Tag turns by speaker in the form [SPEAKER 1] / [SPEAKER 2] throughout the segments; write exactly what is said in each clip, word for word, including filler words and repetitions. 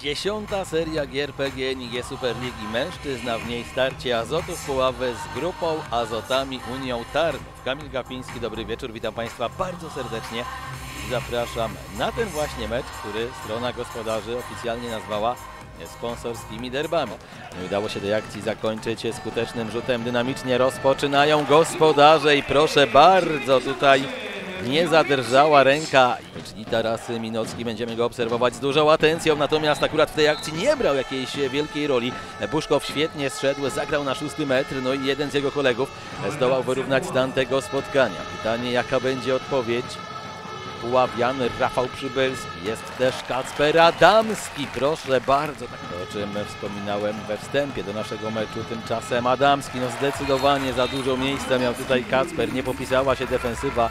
[SPEAKER 1] Dziesiąta seria gier P G N i G Superligi Mężczyzn, a w niej starcie Azotów Puławy z grupą Azotami Unią Tarnów. Kamil Gapiński, dobry wieczór, witam Państwa bardzo serdecznie i zapraszam na ten właśnie mecz, który strona gospodarzy oficjalnie nazwała sponsorskimi derbami. Nie udało się tej akcji zakończyć skutecznym rzutem, dynamicznie rozpoczynają gospodarze i proszę bardzo, tutaj nie zadrżała ręka. Czyli teraz Minocki, będziemy go obserwować z dużą atencją, natomiast akurat w tej akcji nie brał jakiejś wielkiej roli. Buszkow świetnie zszedł, zagrał na szósty metr, no i jeden z jego kolegów zdołał wyrównać stan tego spotkania. Pytanie, jaka będzie odpowiedź Puławian. Rafał Przybylski, jest też Kacper Adamski, proszę bardzo, tak o czym wspominałem we wstępie do naszego meczu. Tymczasem Adamski, no zdecydowanie za dużo miejsca miał tutaj Kacper, nie popisała się defensywa.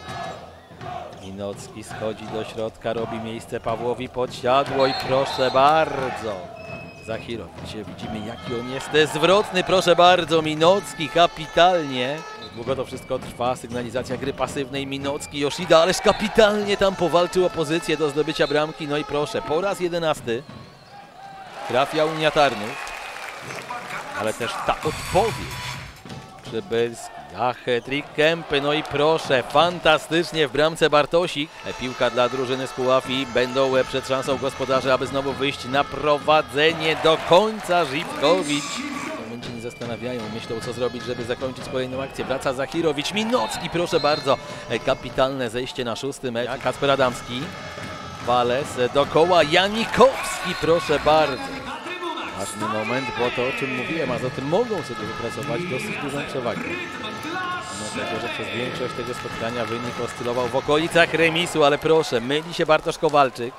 [SPEAKER 1] Minocki schodzi do środka, robi miejsce Pawłowi Podsiadło i proszę bardzo, Zachirowicz, widzimy jaki on jest zwrotny, proszę bardzo, Minocki kapitalnie. Długo to wszystko trwa, sygnalizacja gry pasywnej, Minocki, Yoshida, ależ kapitalnie tam powalczył o pozycję do zdobycia bramki, no i proszę, po raz jedenasty trafia Unia Tarnów, ale też ta odpowiedź. Przybylski, a hat-trick Kępy, no i proszę, fantastycznie w bramce Bartosik. Piłka dla drużyny z Puław i będą przed szansą gospodarzy, aby znowu wyjść na prowadzenie do końca. Żywkowicz. Momencie nie zastanawiają, myślą co zrobić, żeby zakończyć kolejną akcję. Wraca Zachirowicz, Minocki, proszę bardzo. Kapitalne zejście na szósty metr. Kacper Adamski, Wales, dokoła Janikowski, proszę bardzo. Ważny moment, bo to o czym mówiłem, Azoty mogą sobie wypracować dosyć dużą przewagę. Mimo tego, że przez większość tego spotkania wynik oscylował w okolicach remisu, ale proszę, myli się Bartosz Kowalczyk.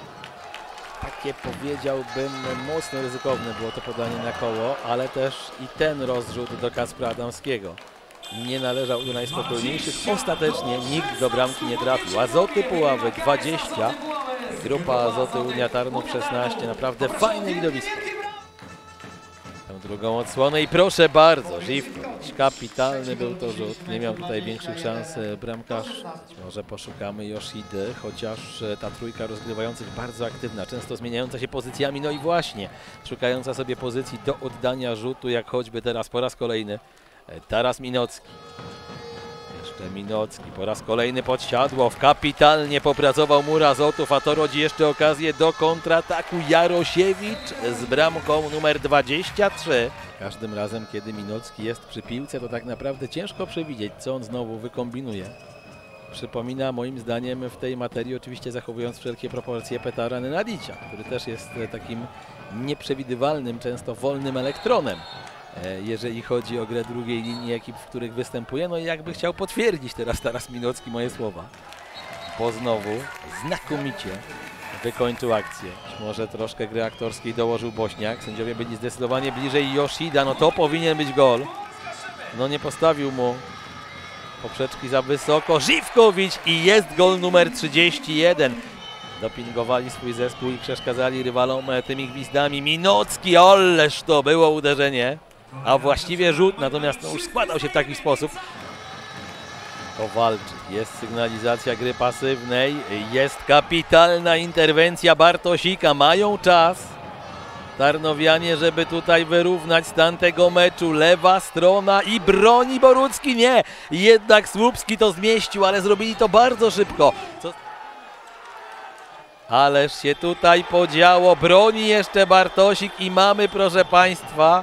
[SPEAKER 1] Takie powiedziałbym mocno ryzykowne było to podanie na koło, ale też i ten rozrzut do Kacpra Adamskiego nie należał do najspokojniejszych. Ostatecznie nikt do bramki nie trafił. Azoty Puławy dwadzieścia, grupa Azoty Unia Tarnów szesnaście. Naprawdę fajne widowisko. Drugą odsłonę i proszę bardzo, Żywkowicz, kapitalny był to rzut, nie miał tutaj większych szans bramkarz. Być może poszukamy Yoshidy, chociaż ta trójka rozgrywających bardzo aktywna, często zmieniająca się pozycjami, no i właśnie szukająca sobie pozycji do oddania rzutu, jak choćby teraz po raz kolejny Taras Minocki. Jeszcze Minocki, po raz kolejny Podsiadło, kapitalnie popracował mur Azotów, a to rodzi jeszcze okazję do kontrataku. Jarosiewicz z bramką numer dwadzieścia trzy. Każdym razem, kiedy Minocki jest przy piłce, to tak naprawdę ciężko przewidzieć, co on znowu wykombinuje. Przypomina moim zdaniem w tej materii, oczywiście zachowując wszelkie proporcje, Petara Nenadicia, który też jest takim nieprzewidywalnym, często wolnym elektronem, jeżeli chodzi o grę drugiej linii ekip, w których występuje. No i jakby chciał potwierdzić teraz Taras Minocki moje słowa, bo znowu znakomicie wykończył akcję. Może troszkę gry aktorskiej dołożył Bośniak, sędziowie byli zdecydowanie bliżej. Yoshida, no to powinien być gol, no nie postawił mu poprzeczki za wysoko. Żywkowicz i jest gol numer trzydzieści jeden. Dopingowali swój zespół i przeszkadzali rywalom tymi gwizdami. Minocki, ależ to było uderzenie, a właściwie rzut, natomiast no już składał się w taki sposób. Kowalczyk, jest sygnalizacja gry pasywnej, jest kapitalna interwencja Bartosika, mają czas Tarnowianie, żeby tutaj wyrównać stan tego meczu. Lewa strona i broni Borucki, nie, jednak Słupski to zmieścił, ale zrobili to bardzo szybko. Co... Ależ się tutaj podziało, broni jeszcze Bartosik i mamy, proszę Państwa,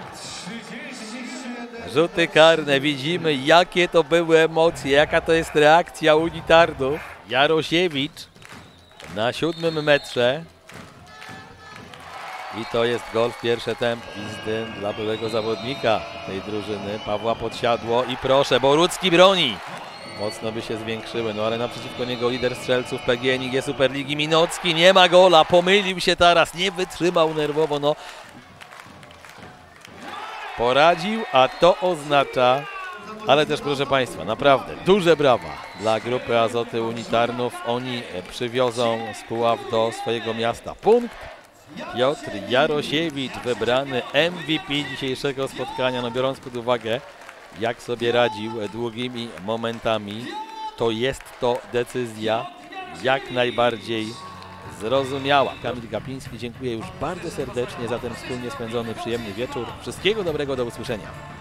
[SPEAKER 1] rzuty karne. Widzimy, jakie to były emocje, jaka to jest reakcja Unii Tarnów. Jarosiewicz na siódmym metrze i to jest gol w pierwsze tempo. Gwizdy dla byłego zawodnika tej drużyny, Pawła Podsiadło i proszę, Borucki broni. Mocno by się zwiększyły, no ale naprzeciwko niego lider strzelców P G N i G Superligi Minocki, nie ma gola, pomylił się Taras, nie wytrzymał nerwowo, no. Poradził, a to oznacza, ale też proszę Państwa, naprawdę duże brawa dla grupy Azoty Unii Tarnów. Oni przywiozą z Puław do swojego miasta punkt. Piotr Jarosiewicz wybrany M V P dzisiejszego spotkania, no biorąc pod uwagę, jak sobie radził długimi momentami, to jest to decyzja jak najbardziej zrozumiała. Kamil Gapiński, dziękuję już bardzo serdecznie za ten wspólnie spędzony przyjemny wieczór. Wszystkiego dobrego, do usłyszenia.